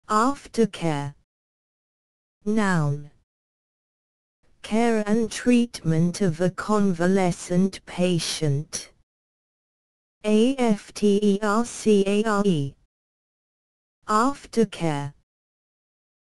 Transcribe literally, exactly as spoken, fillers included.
Aftercare. Noun. Care and treatment of a convalescent patient. Aftercare. Aftercare.